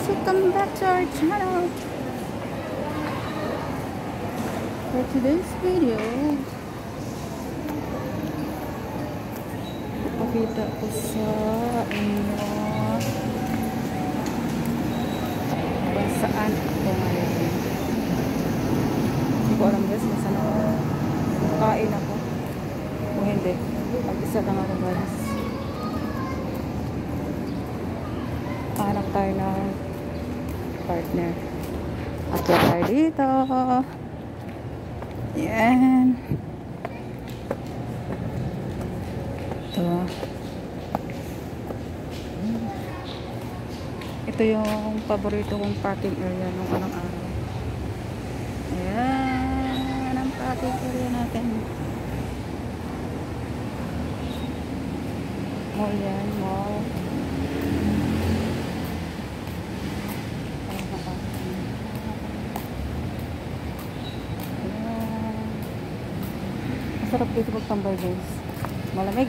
welcome back to our channel. For today's video, pakita ko sa inyo kung saan ako ngayon. Hindi ko alam guys kung saan ako. Kain ako o hindi. Mag-isa lang ako guys. Hanap tayo ng partner. At tayo dito. Yan. Ito yung paborito kong parking area nung anong araw. Ayan ang parking area natin. Mall yan, mall. Masarap dito magtambay guys. Malamig.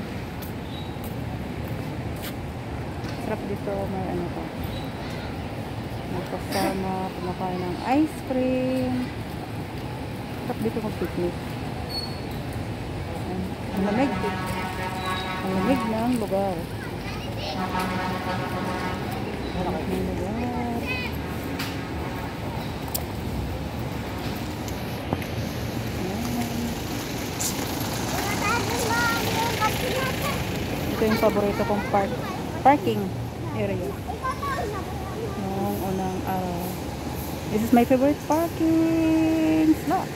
Sarap dito, may ano pa. Magkasama, kumakain ng ice cream. Sarap dito mag-picnic. Ang lamig. Ang lamig ng lugar. Ang lamig ng lugar. Ito yung paborito kong parking area noong unang araw. This is my favorite parking slot.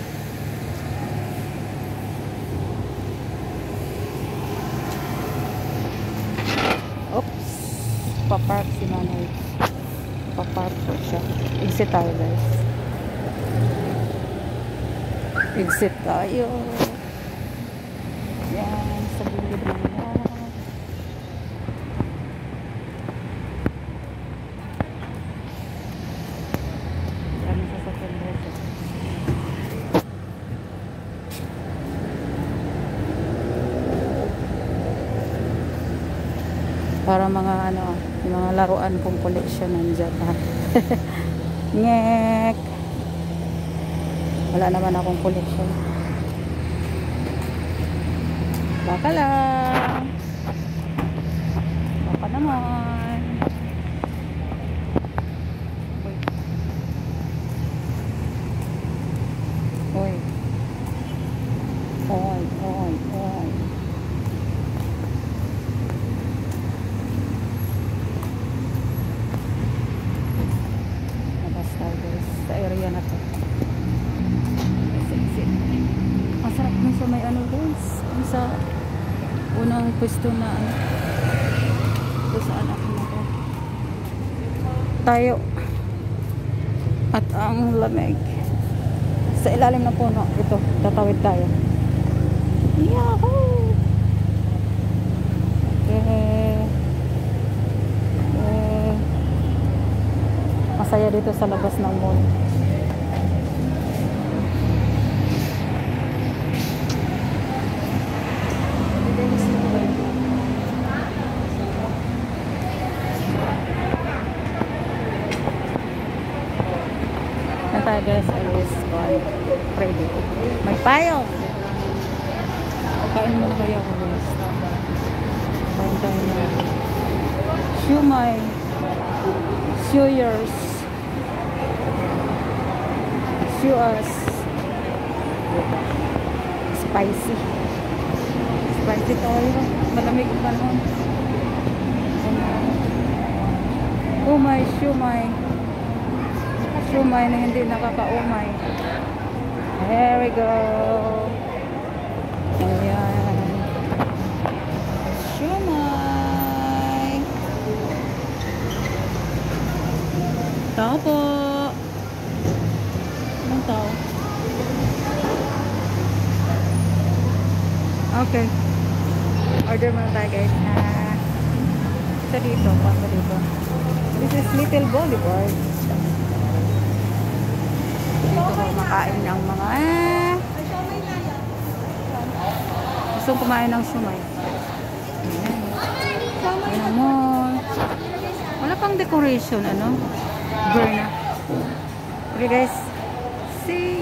Oops, papark si Manoy. Papark po siya. Exit tayo guys. Exit tayo. Yan, sa gilid lang yan. Maraming sasakyan dito. Para mga ano, yung mga laruan kong collection nandyan. Ngek! Wala naman akong collection. Baka lang. Baka naman. Uy. Oy. Oy. Oy. Labas tayo guys. Sa area na to. Masarap mo sa may ano guys. Sa unang pwesto na ano. Ito saan ako na to. Tayo. At ang lamig. Sa ilalim ng puno. Ito. Tatawid tayo. Yahoo! Okay. Masaya dito sa labas ng mall. Tayo guys, ayos ready. May payo. Kain mo na kaya ako guys. Kain tayo na shumai, suyers, suyers, spicy tayo. Malamig pa nun. Oh my shumai na hindi nakakaumay. Here we go. Ayan. Shumai. Tao po. Anong tao? Okay. Order muna tayo guys. Sa dito. Pasa dito. This is Little Boulevard. Dito ko makain ng mga gustong kumain ng shumai. Ayan mo. Wala pa pang decoration, ano? Berna. Okay guys. See